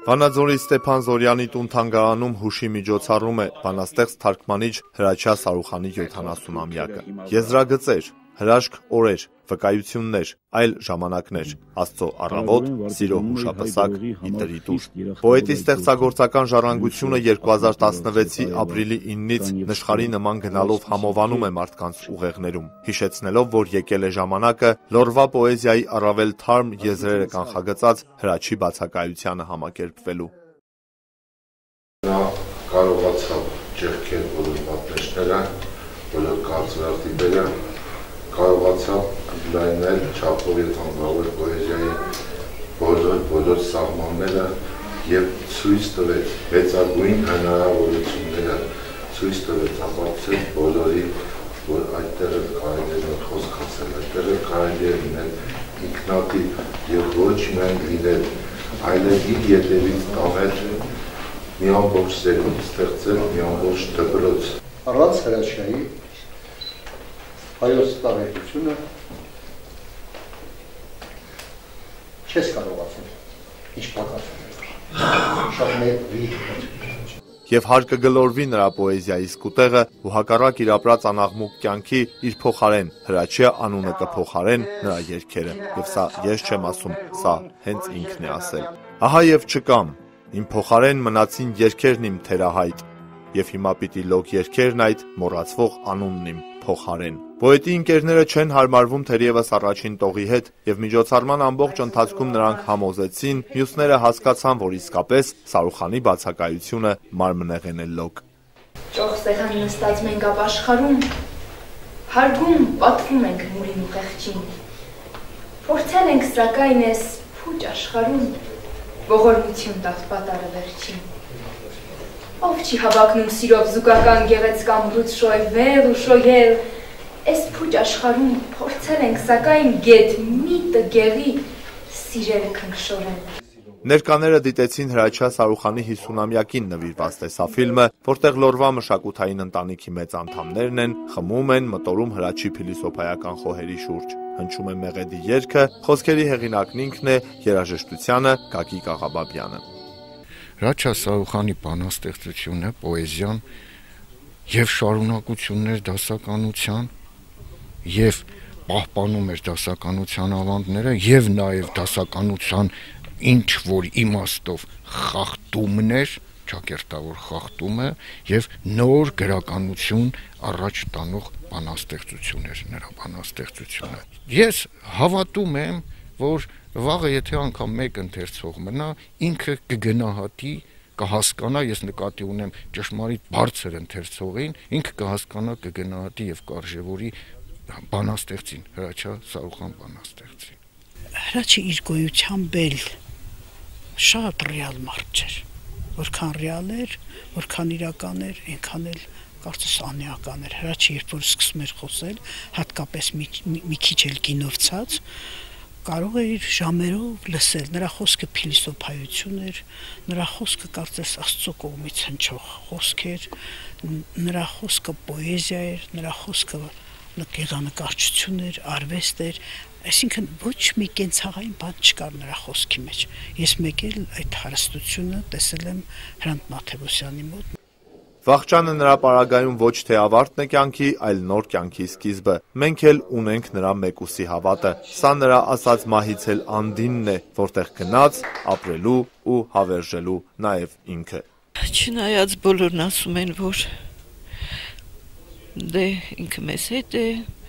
Վանաձորի Ստեփան Զորյանի տուն-թանգարանում հուշի միջոցառում է բանաստեղծ թարգմանիչ Հրաչյա Սարուխանի 70-ամյակը։ Եզրագծեր, հրաշք օրեր, վկայություններ, այլ ժամանակներ, Աստծո առավոտ, սիրո հուշապսակ, իտրի տուր։ Պոետի ստեղծագործական ժառանգությունը 2016-ի ապրիլի 9-ից նշխարի նման գնալով համովանում է մարդկանց ուղեղներում, հիշեցնելով, որ եկել է ժամանակը լորվա պոեզիայի առավել թարմ եզրերը կանխագծած Հրաչի բացակայությանը համակերպվելու։ Նա կարողացավ ճեղքել բոլոր պատնեշները, բոլոր կարծրատիպերը, կարողացավ լայնել չափով և անվավոր պոեզիայի բոլոր սահմանները և ցույց տվեց մեծագույն հնարավորությունները, ցույց տվեց ապացուցել բոլորի, որ այդտեղ էլ կարելի է խոսք ասել, այդտեղ էլ կարելի է լինել ինքնատիպ և ոչ միայն լինել, այլև իր ետևից տանել մի ամբողջ սերունդ ստեղծել, մի ամբողջ դպրոց։ Առանց Հրաչյայի հայոց տարեկությունը չես կարողացել, ինչ պակասում շատ մեկ Եվ հարկը գլորվի նրա պոեզիայի սկուտեղը ու հակառակ իր ապրած անաղմուկ կյանքի իր փոխարեն Հրաչյա անունը կփոխարեն նրա երգերը, և սա ես չեմ ասում, սա հենց ինքն է ասել։ Ահա և չկամ, իմ փոխարեն մնացին երգերն իմ թերահայտ, և հիմա պիտի լոկ երգերն այդ մոռացվող անունն իմ փոխարեն։ Պոետի ընկերները չեն հարմարվում թերևս առաջին տողի հետ, և միջոցառման ամբողջ ընթացքում նրանք համոզեցին, մյուսները հասկացան, որ իսկապես Սարուխանի բացակայությունը մարմնեղեն է լոկ։ Ճոխ սեղան նստած մենք ապ աշխարհում, հարգում պատվում ենք մուրին ու խեղճին։ Փորձել ենք սակայն էս փուճ աշխարհում, ողորմություն տալ պատարը վերջին։ Ով չի հավակնում սիրով զուգական գեղեցկ ամրուց շոյվել ու շոյել, էս փուճ աշխարհում փորձել ենք սակայն գետ միտը գեղի սիրել քնքշորել։ Ներկաները դիտեցին Հրաչյա Սարուխանի 50-ամյակին նվիրված տեսաֆիլմը, որտեղ լորվա մշակութային ընտանիքի մեծ անդամներն են, խմում են, մտորում Հրաչի փիլիսոփայական խոհերի շուրջ։ Հնչում է Մեղեդի երգը, խոսքերի հեղինակն ինքն է, երաժշտությանը Գագիկ Աղաբաբյանը։ Հրաչյա Սարուխանի բանաստեղծությունը, պոեզիան և շարունակություններ դասականության, և պահպանում էր դասականության ավանդները, և նաև դասականության ինչ-որ իմաստով խախտումն էր, ճակերտավոր խախտումը, և նոր գրականություն առաջ տանող բանաստեղծություն էր նրա բանաստեղծությունը։ Ես հավատում եմ, որ վաղը եթե անգամ մեկ ընթերցող մնա, ինքը կգնահատի, կհասկանա, ես նկատի ունեմ ճշմարիտ բարձր ընթերցողին, ինքը կհասկանա, կգնահատի և կարժևորի բանաստեղծին, Հրաչյա Սարուխան բանաստեղծին։ Հրաչը իր գոյությամբ էլ շատ ռեալ մարդ չէր, որքան ռեալ էր, որքան իրական էր, այնքան էլ կարծես անեական էր։ Հրաչը երբ որ սկսում էր խոսել, հատկապես մի քիչ էլ գինովցած, կարող է իր ժամերով լսել, նրա խոսքը փիլիսոփայություն էր, նրա խոսքը կարծես Աստծո կողմից հնչող խոսք էր, նրա խոսքը պոեզիա էր, նրա խոսքը գեղանկարչություն էր, արվեստ էր, այսինքն ոչ մի կենցաղային բան չկար նրա խոսքի մեջ։ Ես մեկ էլ այդ հարստությունը տեսել եմ Հրանտ Մաթևոսյանի մոտ։ Վախճանը նրա պարագայում ոչ թե ավարտն է կյանքի, այլ նոր կյանքի սկիզբը։ Մենք էլ ունենք նրա մեկուսի հավատը։ Սա նրա ասած մահից էլ անդինն է, որտեղ գնաց, ապրելու ու հավերժելու նաև ինքը։ Չնայած բոլորն ասում են, որ դե ինքը մեզ հետ է,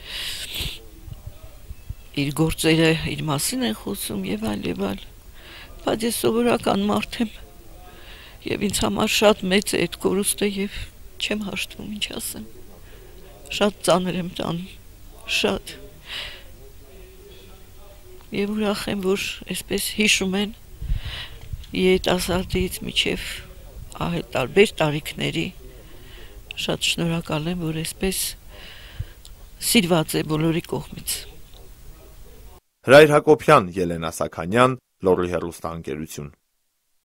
իր գործերը իր մասին են խոսում և այլ, բայց ես սովորական մարդ եմ, և ինձ համար շատ մեծ է այդ կորուստը և չեմ հաշտվում, ինչ ասեմ, շատ ծանր եմ տանում, շատ, և ուրախ եմ, որ այսպես հիշում են երիտասարդից մինչև տարբեր տարիքների, շատ շնորհակալ եմ, որ այսպես սիրված է բոլորի կողմից։ Հրայր Հակոբյան, Ելենա Սաքանյան, Լոռի հեռուստաընկերություն։